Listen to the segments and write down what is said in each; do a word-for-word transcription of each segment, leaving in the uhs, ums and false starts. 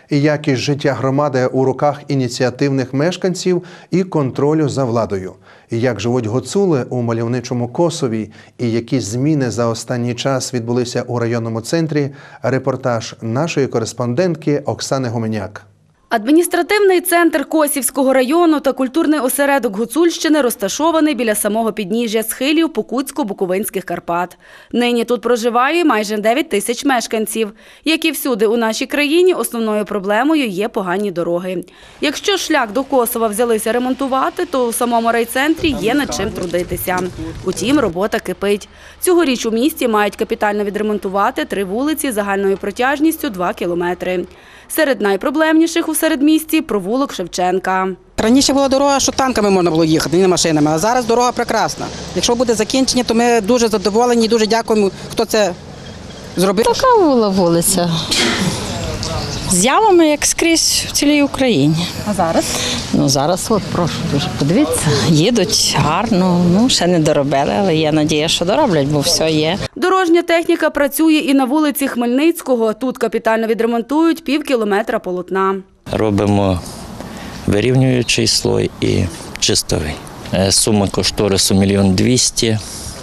І якість життя громади у руках ініціативних мешканців і контролю за владою. І як живуть гуцули у мальовничому Косові, і які зміни за останній час відбулися у районному центрі – репортаж нашої кореспондентки Оксани Гуменяк. Адміністративний центр Косівського району та культурний осередок Гуцульщини розташований біля самого підніжжя схилів Покутсько-Буковинських Карпат. Нині тут проживає майже дев'ять тисяч мешканців. Як і всюди у нашій країні, основною проблемою є погані дороги. Якщо шлях до Косова взялися ремонтувати, то у самому райцентрі є над чим трудитися. Утім, робота кипить. Цьогоріч у місті мають капітально відремонтувати три вулиці загальною протяжністю два кілометри. Серед найпроблемніших у середмісті – провулок Шевченка. Раніше була дорога, що танками можна було їхати, не машинами, а зараз дорога прекрасна. Якщо буде закінчення, то ми дуже задоволені і дуже дякуємо, хто це зробив. Така була вулиця. З ямами, як скрізь в цілій Україні. А зараз? Ну, зараз, от, прошу дуже, подивіться, їдуть гарно, ну, ще не доробили, але є надія, що дороблять, бо все є. Дорожня техніка працює і на вулиці Хмельницького. Тут капітально відремонтують пів кілометра полотна. Робимо вирівнюючий слой і чистовий. Сума кошторису мільйон двісті,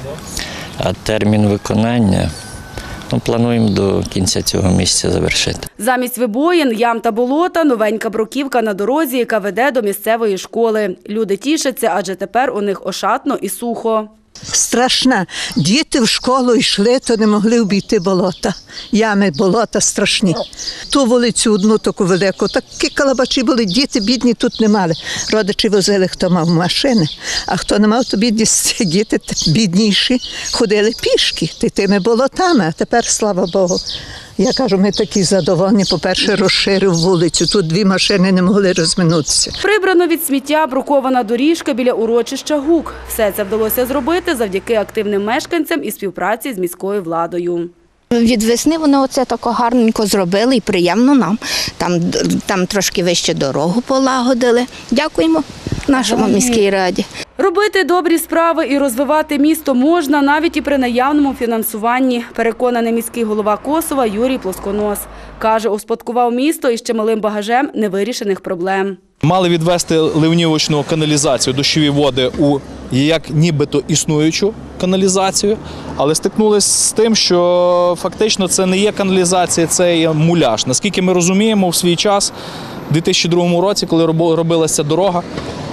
а термін виконання – ну, плануємо до кінця цього місяця завершити. Замість вибоїн, ям та болота – новенька бруківка на дорозі, яка веде до місцевої школи. Люди тішаться, адже тепер у них ошатно і сухо. Страшна. Діти в школу йшли, то не могли обійти болота. Ями, болота страшні. Ту вулицю одну таку велику, такі калабачі були, діти бідні тут не мали. Родичі возили, хто мав машини, а хто не мав, то бідні діти бідніші ходили пішки тими болотами, а тепер, слава Богу. Я кажу, ми такі задоволені, по-перше, розширив вулицю, тут дві машини не могли розминутися. Прибрано від сміття брукована доріжка біля урочища Гук. Все це вдалося зробити завдяки активним мешканцям і співпраці з міською владою. Від весни вони оце тако гарненько зробили і приємно нам. Там, там трошки вище дорогу полагодили. Дякуємо нашому міській раді. Робити добрі справи і розвивати місто можна навіть і при наявному фінансуванні, переконаний міський голова Косова Юрій Плосконос. Каже, успадкував місто із чималим багажем невирішених проблем. Мали відвести ливнівочну каналізацію, дощові води у як нібито існуючу каналізацію, але стикнулися з тим, що фактично це не є каналізація, це є муляж. Наскільки ми розуміємо, в свій час, у дві тисячі другому році, коли робилася дорога,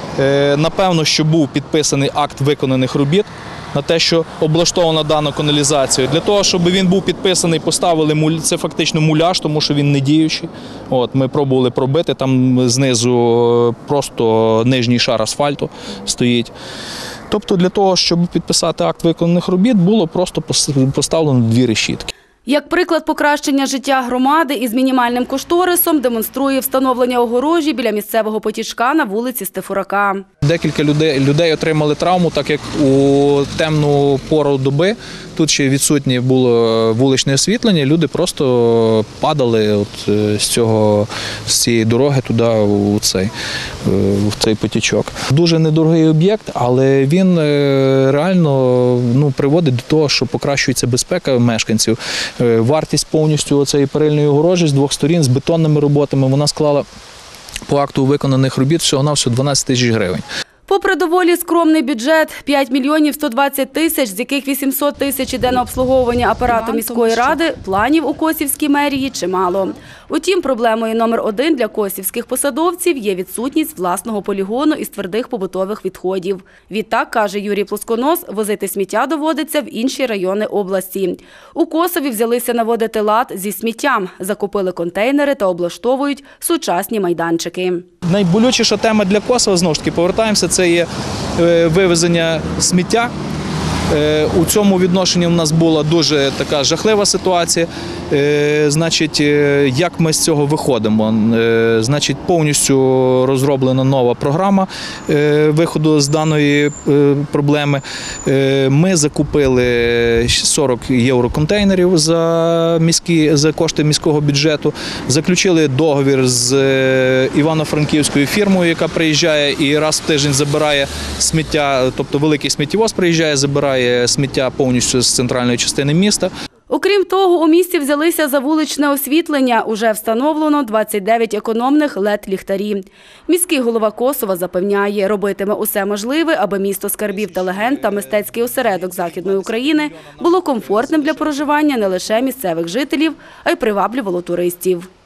напевно, що був підписаний акт виконаних робіт на те, що облаштована дана каналізація. Для того, щоб він був підписаний, поставили, це фактично муляж, тому що він не діючий. От, ми пробували пробити, там знизу просто нижній шар асфальту стоїть. Тобто для того, щоб підписати акт виконаних робіт, було просто поставлено дві решітки. Як приклад покращення життя громади із мінімальним кошторисом демонструє встановлення огорожі біля місцевого потічка на вулиці Стефурака. Декілька людей, людей отримали травму, так як у темну пору доби тут ще відсутнє було вуличне освітлення, люди просто падали от з, цього, з цієї дороги туди, у цей, в цей потічок. Дуже недорогий об'єкт, але він реально ну, приводить до того, що покращується безпека мешканців. Вартість повністю цієї перильної огорожі з двох сторін, з бетонними роботами, вона склала по акту виконаних робіт всього-навсього дванадцять тисяч гривень. Попри доволі скромний бюджет – п'ять мільйонів сто двадцять тисяч, з яких вісімсот тисяч іде на обслуговування апарату міської ради, планів у Косівській мерії чимало. Утім, проблемою номер один для косівських посадовців є відсутність власного полігону із твердих побутових відходів. Відтак, каже Юрій Плосконос, возити сміття доводиться в інші райони області. У Косові взялися наводити лад зі сміттям, закупили контейнери та облаштовують сучасні майданчики. Найболючіша тема для Косова, знову ж таки, повертаємося, це є вивезення сміття. У цьому відношенні у нас була дуже така жахлива ситуація. Значить, як ми з цього виходимо? Значить, повністю розроблена нова програма виходу з даної проблеми. Ми закупили сорок євроконтейнерів за, міські, за кошти міського бюджету, заключили договір з івано-франківською фірмою, яка приїжджає і раз в тиждень забирає сміття, тобто великий сміттєвоз приїжджає, забирає сміття повністю з центральної частини міста. Окрім того, у місті взялися за вуличне освітлення. Уже встановлено двадцять дев'ять економних ел і ді-ліхтарів. Міський голова Косова запевняє, робитиме усе можливе, аби місто скарбів та легенд та мистецький осередок Західної України було комфортним для проживання не лише місцевих жителів, а й приваблювало туристів.